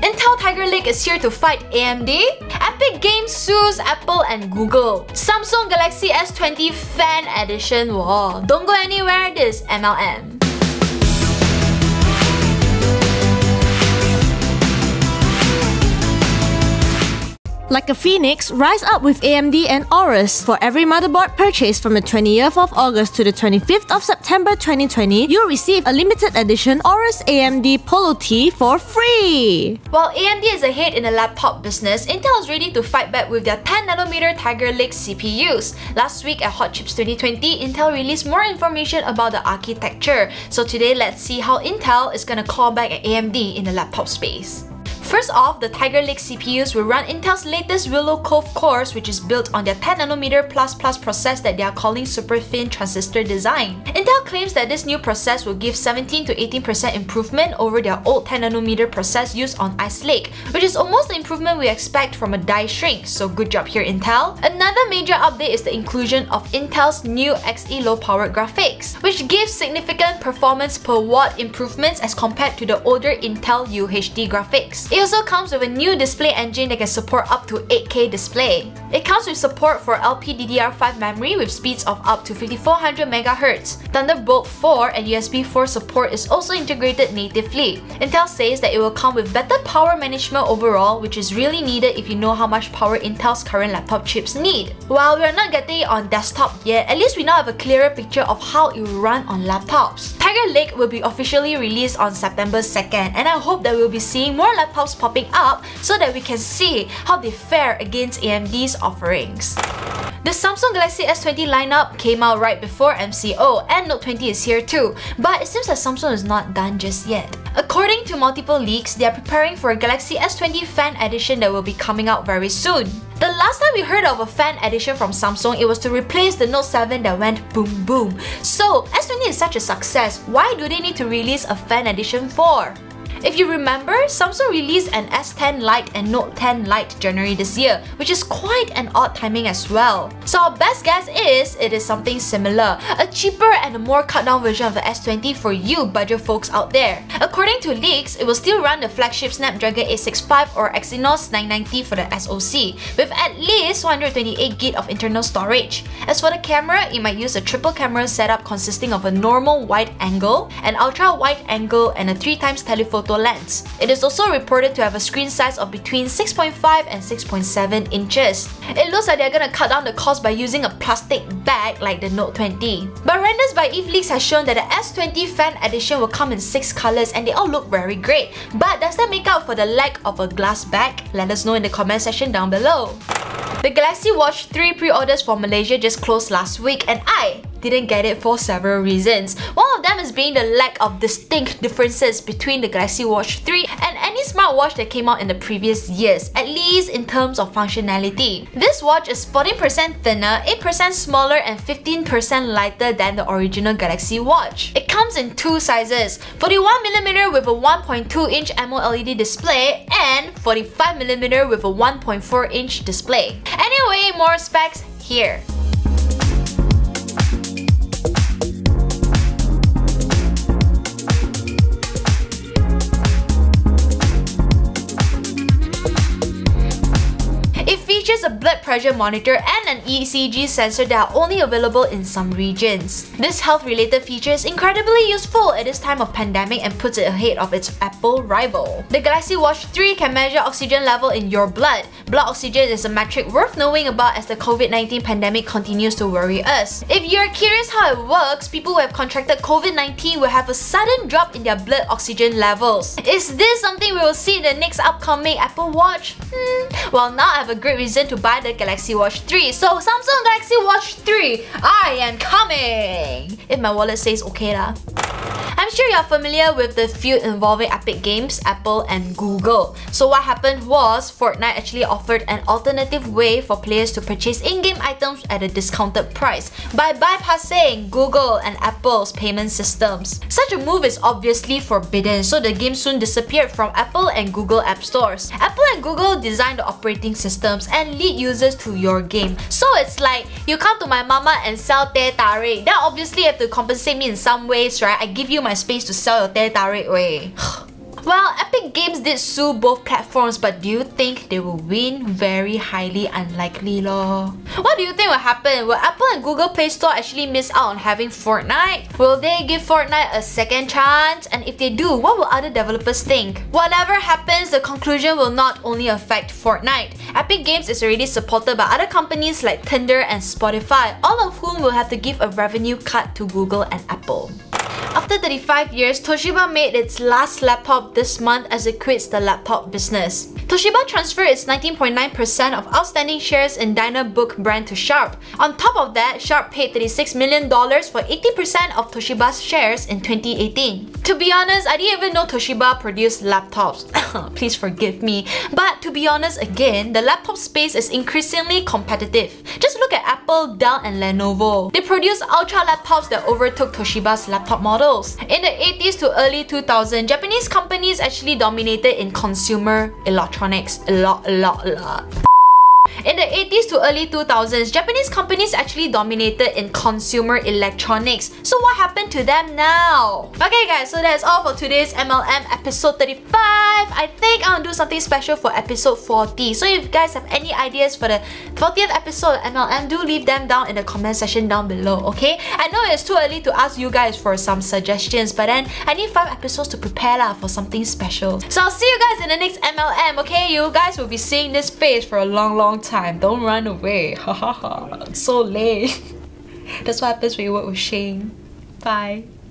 Intel Tiger Lake is here to fight AMD. Epic Games sues Apple and Google. Samsung Galaxy S20 Fan Edition. Whoa, don't go anywhere, this is MLM. Like a phoenix, rise up with AMD and Aorus. For every motherboard purchased from the 20th of August to the 25th of September 2020, you'll receive a limited edition Aorus AMD Polo Tee for free! While AMD is ahead in the laptop business, Intel is ready to fight back with their 10nm Tiger Lake CPUs. Last week at Hot Chips 2020, Intel released more information about the architecture. So today, let's see how Intel is gonna claw back at AMD in the laptop space. First off, the Tiger Lake CPUs will run Intel's latest Willow Cove cores, which is built on their 10nm++ process that they are calling super thin transistor design. Intel claims that this new process will give 17 to 18% improvement over their old 10nm process used on Ice Lake, which is almost the improvement we expect from a die shrink, so good job here Intel. Another major update is the inclusion of Intel's new Xe low power graphics, which gives significant performance per watt improvements as compared to the older Intel UHD graphics. It also comes with a new display engine that can support up to 8K display. It comes with support for LPDDR5 memory with speeds of up to 5400 MHz. Thunderbolt 4 and USB 4 support is also integrated natively. Intel says that it will come with better power management overall, which is really needed if you know how much power Intel's current laptop chips need. While we are not getting it on desktop yet, at least we now have a clearer picture of how it will run on laptops. Tiger Lake will be officially released on September 2nd, and I hope that we'll be seeing more laptops popping up so that we can see how they fare against AMD's offerings. The Samsung Galaxy S20 lineup came out right before MCO, and Note 20 is here too, but it seems that Samsung is not done just yet. According to multiple leaks, they are preparing for a Galaxy S20 Fan Edition that will be coming out very soon. The last time we heard of a Fan Edition from Samsung, it was to replace the Note 7 that went boom boom. So, S20 is such a success, why do they need to release a Fan Edition for? If you remember, Samsung released an S10 Lite and Note 10 Lite January this year, which is quite an odd timing as well. So our best guess is it is something similar, a cheaper and a more cut down version of the S20 for you budget folks out there. According to leaks, it will still run the flagship Snapdragon 865 or Exynos 990 for the SoC, with at least 128GB of internal storage. As for the camera, it might use a triple camera setup consisting of a normal wide angle, an ultra wide angle, and a 3x telephoto lens. It is also reported to have a screen size of between 6.5 and 6.7 inches. It looks like they're gonna cut down the cost by using a plastic bag like the Note 20. But renders by Eve Leaks has shown that the S20 Fan Edition will come in 6 colors and they all look very great. But does that make up for the lack of a glass bag? Let us know in the comment section down below. The Galaxy Watch 3 pre-orders for Malaysia just closed last week, and I didn't get it for several reasons. One of them is being the lack of distinct differences between the Galaxy Watch 3 and any smartwatch that came out in the previous years, at least in terms of functionality. This watch is 14% thinner, 8% smaller, and 15% lighter than the original Galaxy Watch. It comes in 2 sizes, 41mm with a 1.2-inch AMOLED display and 45mm with a 1.4-inch display. Anyway, more specs here. Features a blood pressure monitor and an ECG sensor that are only available in some regions. This health-related feature is incredibly useful at this time of pandemic and puts it ahead of its Apple rival. The Galaxy Watch 3 can measure oxygen level in your blood. Blood oxygen is a metric worth knowing about as the COVID-19 pandemic continues to worry us. If you're curious how it works, people who have contracted COVID-19 will have a sudden drop in their blood oxygen levels. Is this something we will see in the next upcoming Apple Watch? Well, now I have a great reason to buy the Galaxy Watch 3. So Samsung Galaxy Watch 3, I am coming! If my wallet says okay lah. I'm sure you're familiar with the feud involving Epic Games, Apple, and Google. So what happened was, Fortnite actually offered an alternative way for players to purchase in-game items at a discounted price by bypassing Google and Apple's payment systems. Such a move is obviously forbidden, so the game soon disappeared from Apple and Google app stores. Apple and Google design the operating systems and lead users to your game. So it's like, you come to my mama and sell teh tarik, then obviously you have to compensate me in some ways, right? I give you my space to sell your teh tarik way. Well, Epic Games did sue both platforms, but do you think they will win? Very highly unlikely lor. What do you think will happen? Will Apple and Google Play Store actually miss out on having Fortnite? Will they give Fortnite a second chance? And if they do, what will other developers think? Whatever happens, the conclusion will not only affect Fortnite. Epic Games is already supported by other companies like Tinder and Spotify, all of whom will have to give a revenue cut to Google and Apple. After 35 years, Toshiba made its last laptop this month as it quits the laptop business. Toshiba transferred its 19.9% of outstanding shares in Dynabook brand to Sharp. On top of that, Sharp paid $36 million for 80% of Toshiba's shares in 2018. To be honest, I didn't even know Toshiba produced laptops. Please forgive me. But to be honest again, the laptop space is increasingly competitive. Just look at Apple, Dell and Lenovo. They produce ultra laptops that overtook Toshiba's laptop models. In the 80s to early 2000s, Japanese companies actually dominated in consumer electronics. A lot. In the 80s to early 2000s, Japanese companies actually dominated in consumer electronics. So what happened to them now? Okay guys, so that's all for today's MLM episode 35. I think I'll do something special for episode 40. So if you guys have any ideas for the 40th episode of MLM, do leave them down in the comment section down below, okay? I know it's too early to ask you guys for some suggestions, but then I need 5 episodes to prepare for something special. So I'll see you guys in the next MLM, okay? You guys will be seeing this face for a long time. Don't run away. Ha ha ha. So late. That's what happens when you work with Shane. Bye.